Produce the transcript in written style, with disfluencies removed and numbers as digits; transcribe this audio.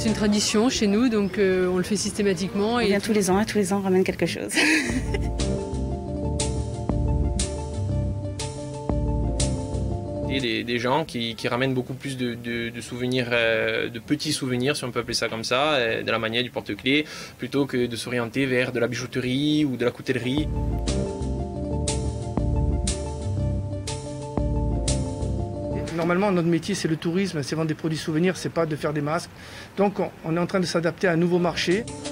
C'est une tradition chez nous, donc on le fait systématiquement. On vient tous les ans, et tous les ans on ramène quelque chose. Des gens qui ramènent beaucoup plus de souvenirs, de petits souvenirs, si on peut appeler ça comme ça, de la manière du porte-clés, plutôt que de s'orienter vers de la bijouterie ou de la coutellerie. Normalement, notre métier, c'est le tourisme, c'est vendre des produits souvenirs, c'est pas de faire des masques. Donc, on est en train de s'adapter à un nouveau marché.